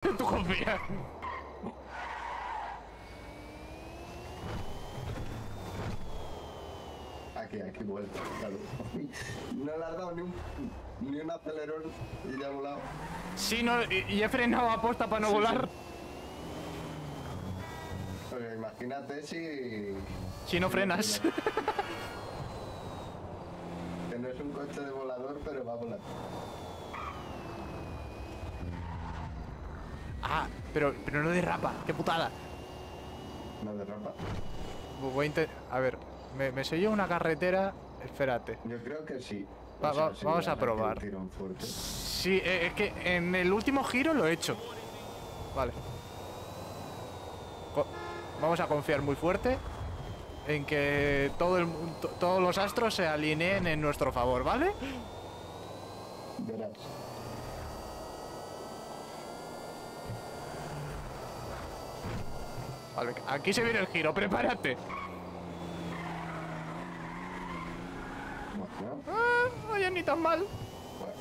Tú confías. Aquí vuelta, claro. No le has dado ni un acelerón y ya ha volado. Sí, no, y he frenado aposta para no volar. Sí. Pero imagínate Si no frenas. Que no es un coche de volador, pero va a volar. Ah, pero no derrapa. Qué putada. No derrapa. Voy a intentar... A ver, me sello una carretera. Espérate. Yo creo que sí. Vamos a probar. Sí, es que en el último giro lo he hecho. Vale. Vamos a confiar muy fuerte en que todos los astros se alineen en nuestro favor, ¿vale? Verás. Vale, aquí se viene el giro, prepárate. Bueno, Oye, ni tan mal. bueno.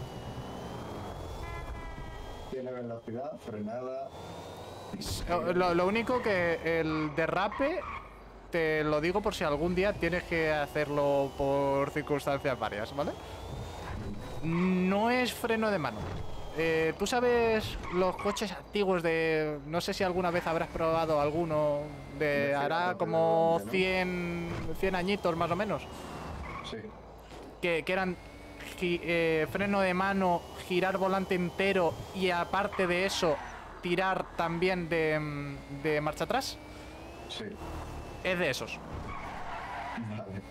Tiene velocidad, frenada. Lo único que el derrape, te lo digo por si algún día tienes que hacerlo por circunstancias varias, ¿vale? No es freno de mano. ¿Tú sabes los coches antiguos de... No sé si alguna vez habrás probado alguno de... Hará como 100 añitos más o menos. Sí. Que eran freno de mano, girar volante entero y aparte de eso tirar también de marcha atrás. Sí. Es de esos. Vale.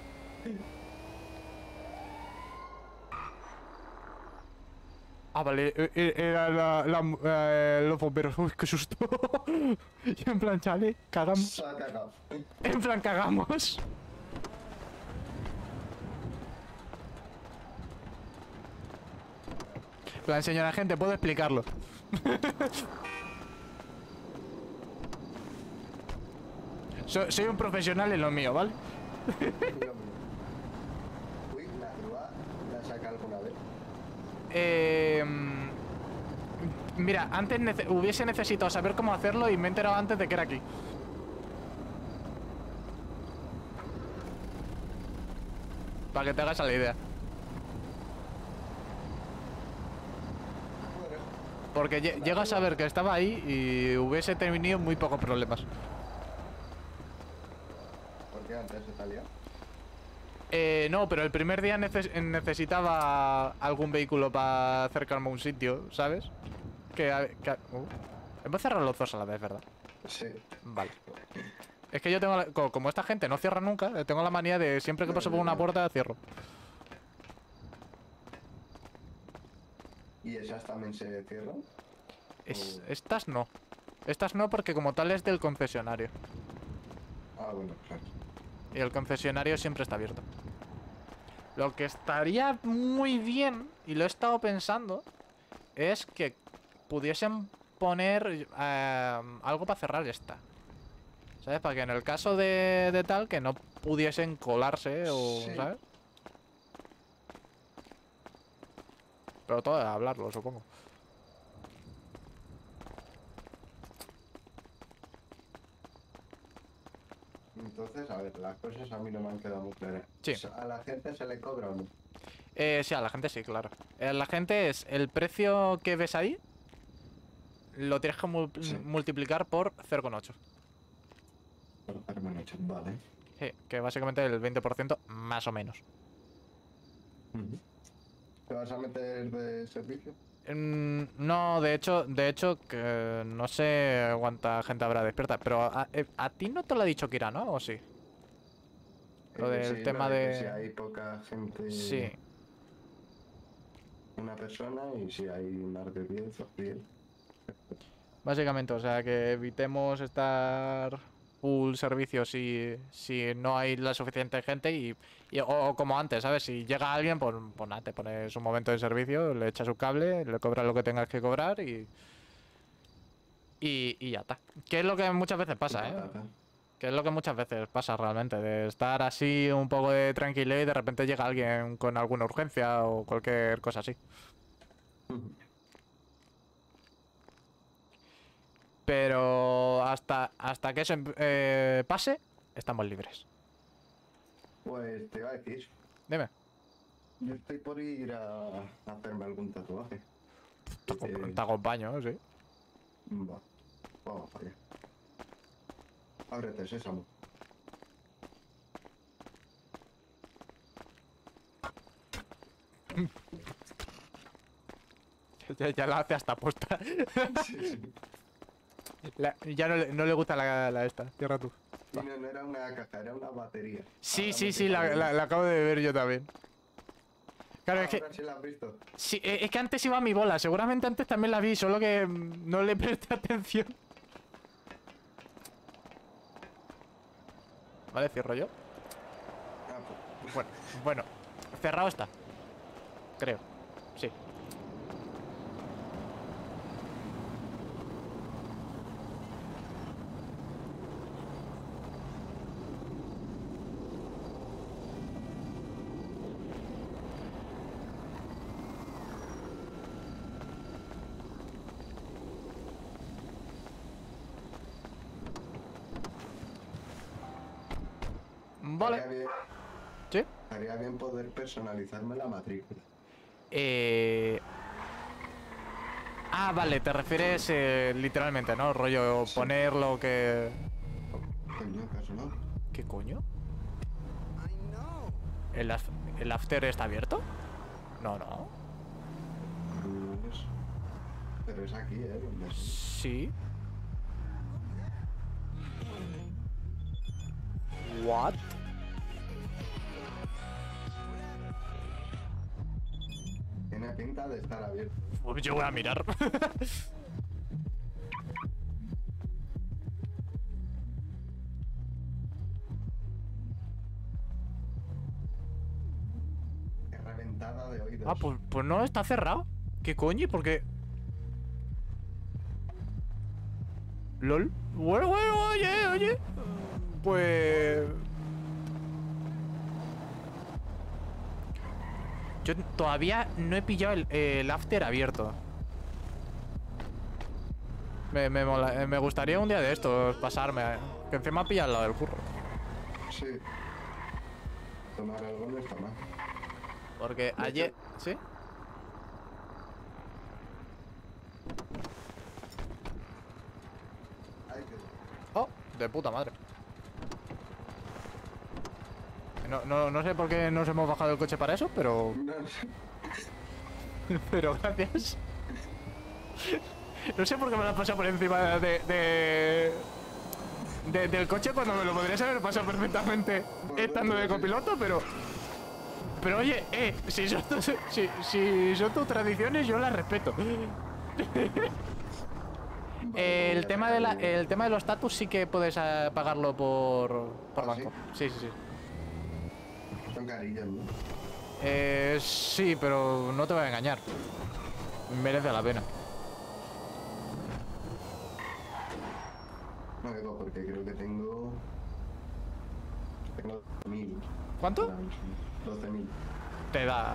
Ah, vale, era los bomberos. Uy, qué susto. Y en plan, chale, cagamos. Se ha cagado. En plan, cagamos. En plan, señora gente, puedo explicarlo. Soy un profesional en lo mío, ¿vale? Uy, la grúa la saca alguna vez. Mira, antes hubiese necesitado saber cómo hacerlo y me he enterado antes de que era aquí. Para que te hagas a la idea. Porque llego a saber que estaba ahí y hubiese tenido muy pocos problemas. ¿Por qué antes se salía? No, pero el primer día necesitaba algún vehículo para acercarme a un sitio, ¿sabes? Hemos cerrado los dos a la vez, ¿verdad? Sí. Vale. Es que yo tengo... Como esta gente no cierra nunca, tengo la manía de siempre que paso por una puerta, cierro. ¿Y esas también se cierran? Estas no. Estas no porque como tal es del concesionario. Ah, bueno, claro. Y el concesionario siempre está abierto. Lo que estaría muy bien, y lo he estado pensando, es que pudiesen poner algo para cerrar esta. ¿Sabes? Para que en el caso de tal, que no pudiesen colarse o... Sí. ¿Sabes? Pero todo de hablarlo, supongo. Entonces, a ver, las cosas a mí no me han quedado muy claras. Sí. ¿A la gente se le cobra o no? Sí, a la gente sí, claro. La gente es el precio que ves ahí, lo tienes que multiplicar por 0,8. Vale. Sí, que básicamente el 20% más o menos. ¿Te vas a meter de servicio? No, de hecho, que no sé cuánta gente habrá despierta, pero a ti no te lo ha dicho Kira, ¿no? ¿O sí? Lo del Sí, tema que si de... hay poca gente... Sí. Una persona y si hay más de 10 o 10. Básicamente, o sea, que evitemos estar full servicio si no hay la suficiente gente o como antes, ¿sabes? Si llega alguien, pues nada, te pones un momento de servicio, le echas un cable, le cobras lo que tengas que cobrar y ya está. Que es lo que muchas veces pasa, ¿eh? Que es lo que muchas veces pasa realmente, de estar así un poco de tranquilidad y de repente llega alguien con alguna urgencia o cualquier cosa así. Pero hasta que eso pase, estamos libres. Pues te iba a decir, Dime. yo estoy por ir a hacerme algún tatuaje. Te acompaño, sí. Va, vamos para allá. Ábrete, sésamo. Ya la hace hasta posta. Ya no le gusta la esta. Cierra tú. Y no era una caja, era una batería. Sí, Ahora sí, me sí, estoy poniendo. la acabo de ver yo también. Claro, es que... Ahora sí la has visto. Sí, es que antes iba a mi bola. Seguramente antes también la vi, solo que no le presté atención. Vale, cierro yo. Ah, pues. Bueno, cerrado está. Creo. Sí. Vale. Estaría bien, Sí. estaría bien poder personalizarme la matrícula. Ah, vale, te refieres literalmente, ¿no? Rollo, Sí. poner lo que... Coño, ¿acaso no? ¿Qué coño? ¿El after está abierto? No, no. Pues, pero es aquí, donde Sí. What? tiene pinta de estar abierto. Pues yo voy a mirar. Qué reventada de oídos. Ah, pues no, está cerrado. ¿Qué coño? Porque... LOL. Bueno, oye. Pues... Yo todavía no he pillado el after abierto. Me gustaría un día de estos pasarme. Que encima pilla al lado del curro. Sí. Tomar algo no está mal. Porque ayer... ¿Sí? Ay, que... Oh, de puta madre. No sé por qué nos hemos bajado el coche para eso, pero... No sé. Pero gracias. No sé por qué me lo has pasado por encima del coche cuando me lo podrías haber pasado perfectamente estando de copiloto, pero... Pero oye, si son tus tradiciones, yo las respeto. El tema de los status sí que puedes pagarlo por ¿Ah, banco. Sí. Son carillas, ¿no? Sí, pero no te voy a engañar. Merece la pena. No digo porque creo que tengo... Tengo 12.000. ¿Cuánto? 12.000. Te da.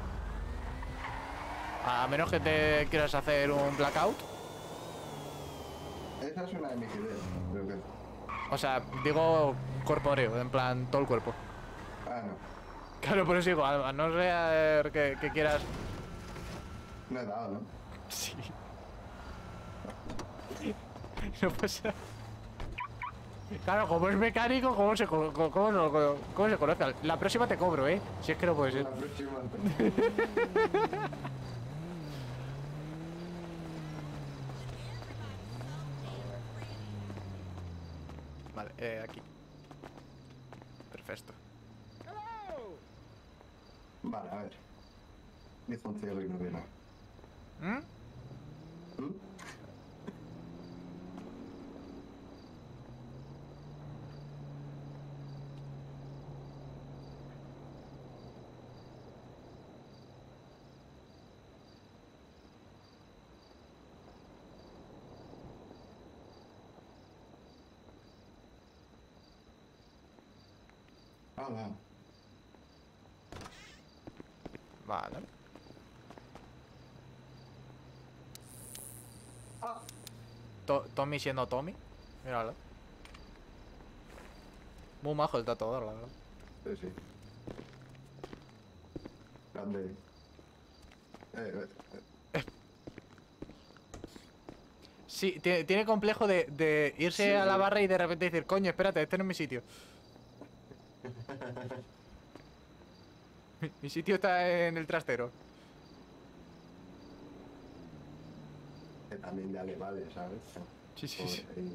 A menos que te quieras hacer un blackout. Esa es una de mis ideas, creo que... O sea, digo corpóreo, en plan todo el cuerpo. Ah, no. Claro, por eso digo, a no ser que quieras. No he dado, ¿no? Sí. No pasa. Claro, como es mecánico, ¿cómo se conoce? La próxima te cobro, ¿eh? Si es que no puede ser. La próxima... Vale, aquí. Perfecto. Vale, a ver. Dice un cielo y no viene. ¿Mm? ¿Mm? Hola. Vale. Tommy siendo Tommy. Míralo. Muy majo el tatuador, la verdad. Sí, sí. Grande. Sí, tiene complejo de irse Sí, a la sí. barra y de repente decir, coño, espérate, este no es mi sitio. Mi sitio está en el trastero. Que también ya le vale, ¿sabes? Sí, sí, sí. Pobre.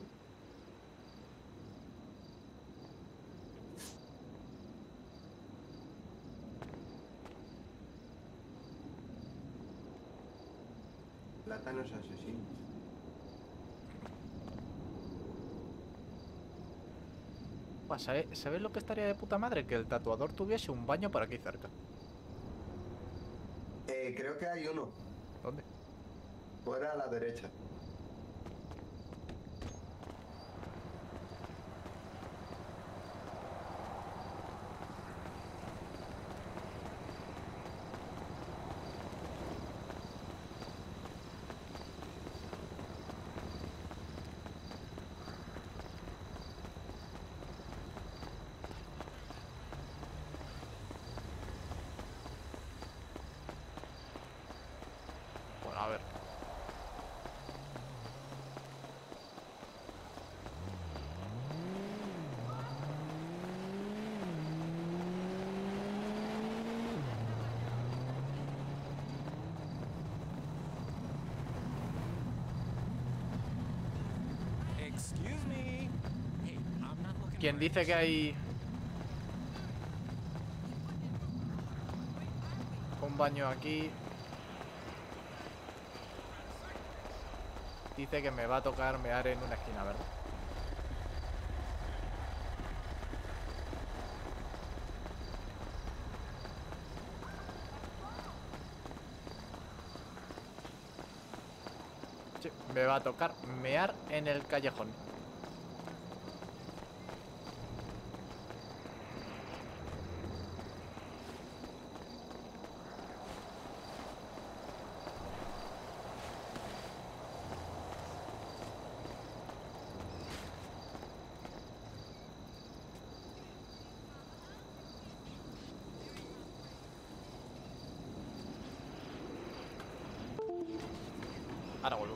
Plátanos asesinos. Buah, ¿sabes lo que estaría de puta madre? Que el tatuador tuviese un baño por aquí cerca. Creo que hay uno. ¿Dónde? Fuera a la derecha. Bueno, a ver. Excuse me. Hey, I'm not looking Quien for dice que hay un baño aquí, dice que me va a tocar mear en una esquina, ¿verdad? Sí, me va a tocar mear en el callejón. Ahora vuelvo.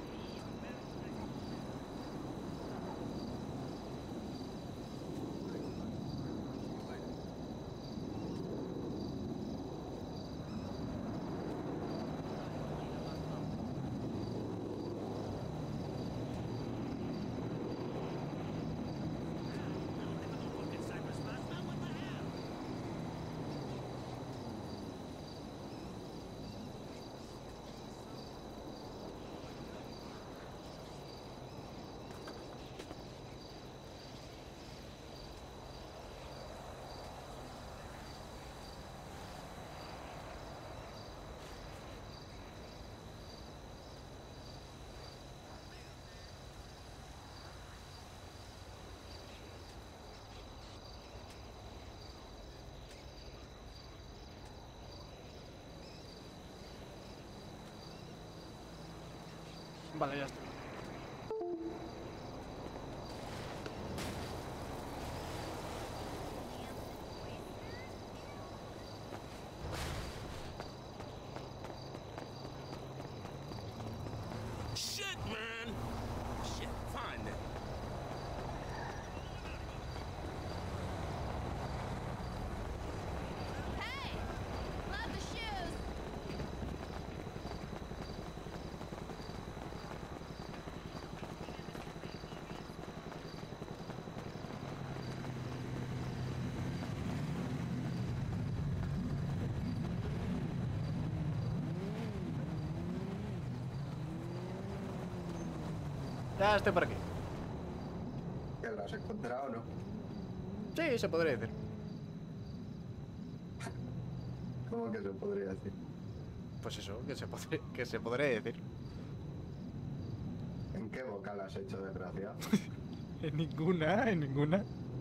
Vale, ya está. Shit, man. Shit, fine then. Hey! Love the shoes! Ya estoy por aquí. ¿Que lo has encontrado o no? Sí, se podría decir. ¿Cómo que se podría decir? Pues eso, que se podría decir. ¿En qué vocal has hecho desgracia? En ninguna, en ninguna.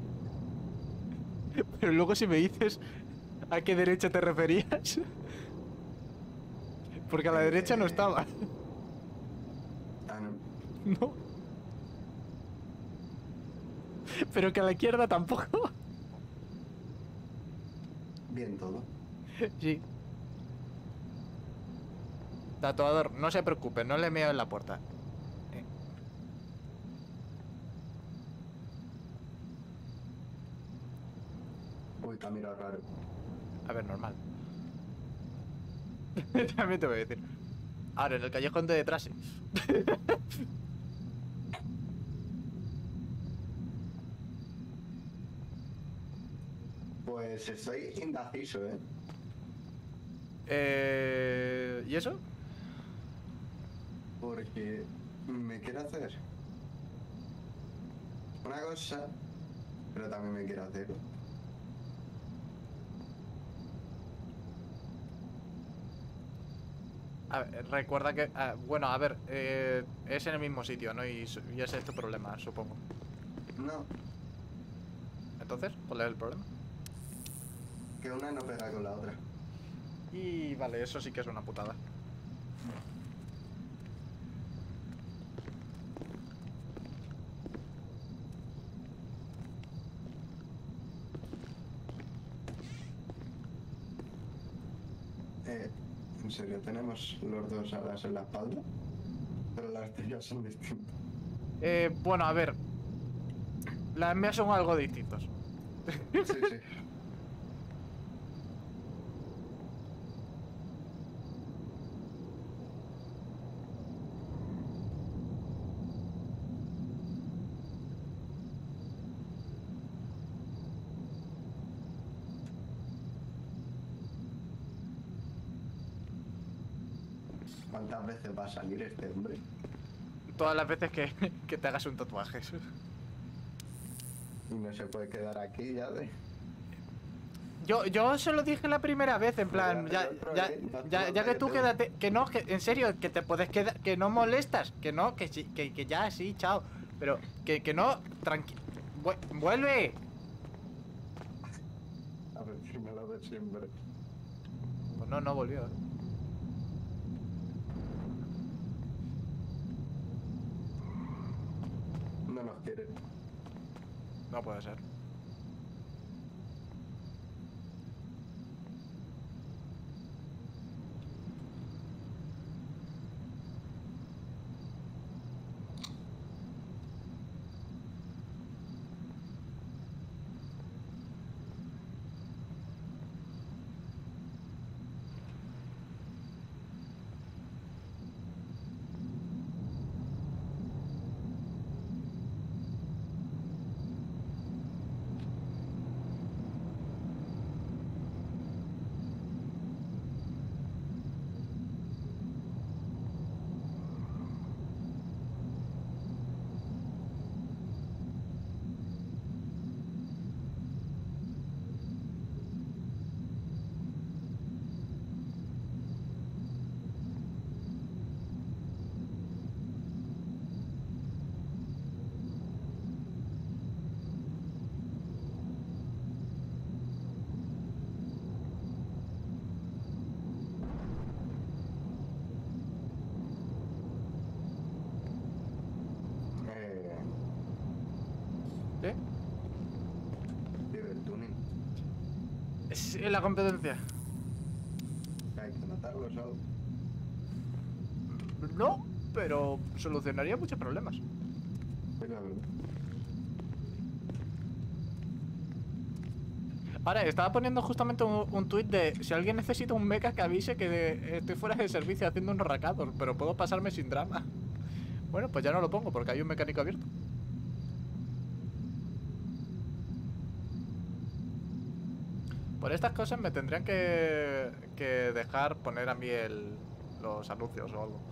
Pero luego si me dices a qué derecha te referías. Porque a la derecha no estaba. Ah, no. No. Pero que a la izquierda tampoco. Bien todo. Sí. Tatuador, no se preocupe, no le meo en la puerta. Uy, te ha mirado raro. A ver, normal. También te voy a decir. Ahora, en el callejón de detrás sí. Pues estoy indeciso, ¿eh? ¿Y eso? Porque me quiero hacer una cosa, pero también me quiero hacer. A ver, recuerda que... bueno, a ver, es en el mismo sitio, ¿no? Y ese es tu problema, supongo. No, Entonces, ¿cuál es el problema? que una no pega con la otra. Y vale, eso sí que es una putada. En serio, tenemos los dos alas en la espalda, pero las tuyas son distintas. Bueno, a ver. Las mías son algo distintos. Sí, sí. ¿Cuántas veces va a salir este hombre? Todas las veces que te hagas un tatuaje. Y no se puede quedar aquí ya de... Yo se lo dije la primera vez, en plan, Pero otro, ya que tú quédate, que no, que en serio, que te puedes quedar, que no molestas, que no, que sí, que ya, sí, chao. Pero que no, tranquilo. ¡Vuelve! A ver si me lo de siempre. Pues no volvió. No nos quiere. No puede ser. ¿Sí? Tío, el tuning. Es la competencia. Hay que matarlos algo. No, pero solucionaría muchos problemas. Es la verdad. Ahora, estaba poniendo justamente un tuit de si alguien necesita un mecha que avise que estoy fuera de servicio haciendo unos recados, pero puedo pasarme sin drama. Bueno, pues ya no lo pongo porque hay un mecánico abierto. Por estas cosas me tendrían que dejar poner a mí los anuncios o algo.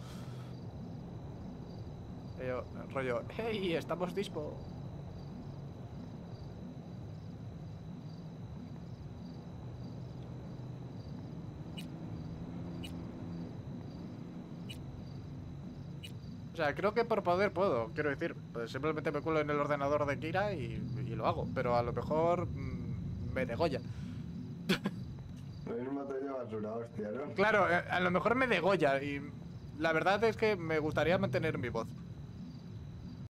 Rollo, hey, estamos dispo. O sea, creo que por poder puedo, quiero decir. Pues simplemente me cuelo en el ordenador de Kira y lo hago. Pero a lo mejor me degolla. Lo mismo te llevas una hostia, ¿no? Claro, a lo mejor me degolla y la verdad es que me gustaría mantener mi voz.